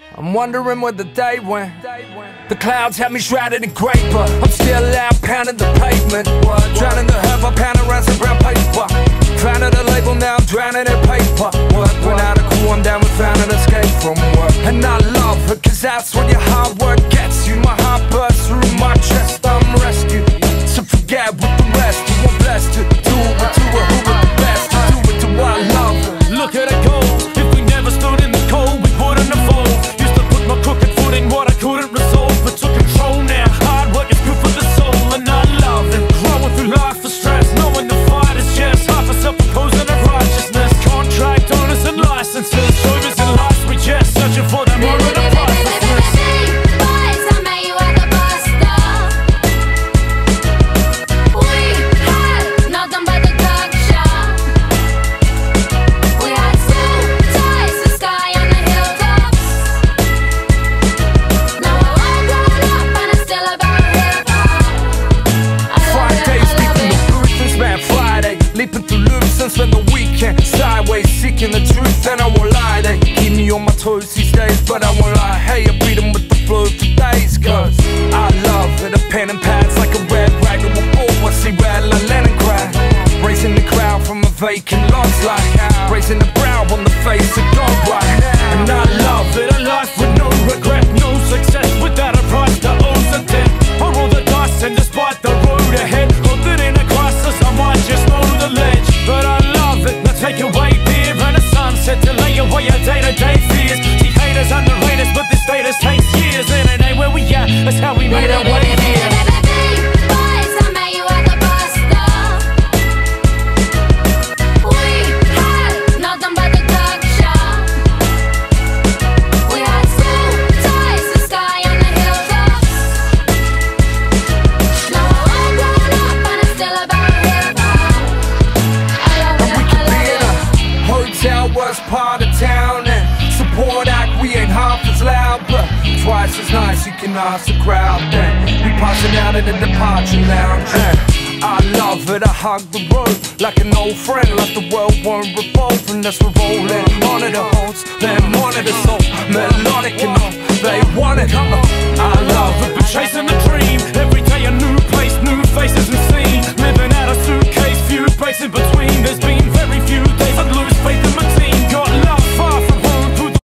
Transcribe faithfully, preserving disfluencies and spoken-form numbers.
I'm wondering where the day went. The clouds have me shrouded in grey, but I'm still out pounding the pavement. Drowning the herb, I pound around some brown paper. Founded a label, now I'm drowning in paper. Work went out of cool, I'm down with found an escape from work. And I love it, cause that's what your hard work gets you. My heart bursts through my chest, I'm rescued. So forget with the rest, you want blessed to do it to it, who would the best to do it to what I love. Look at it go, if we never stood in the cold, we wouldn't evolve. Used to put my crooked foot in what I couldn't resolve, but took control now. Hard work is good for the soul, and I love it. Growing through life for stress, knowing the fight is just half a self-imposing of righteousness. Contract owners and licenses, shoulders and lives we just searching for that moment of pricelessness. Leaping through loops and spend the weekend sideways, seeking the truth, and I won't lie. They keep me on my toes these days, but I won't lie. Hey, I beat them with the flow for days, cause I love it. A pen and pads like a red rag on my ball. I see red like Leningrad. Raising the crowd from a vacant lot's like raising the brow on the face of God right now. And I love it, a life with no regret, no success without a price that owes a debt. I roll the dice and despite the road ahead, hope that in a crisis I might just know the ledge. But I love it, now take away beer and a sunset to lay away your day-to-day fears. See, haters underrate us, but this status takes years, and it ain't where we at, that's how we made our way here. Worst part of town, and support act, we ain't half as loud, but twice as nice, you can ask the crowd. Then we passing out in the departure lounge, and I love it, I hug the road like an old friend, like the world won't revolve unless we're rolling. Monitor holds, then monitor so melodic enough, they want it. I love it, been chasing the dream, every day a new place, new faces and scene. Living out a suitcase, few breaks in between, there's been very few days I'd lose faith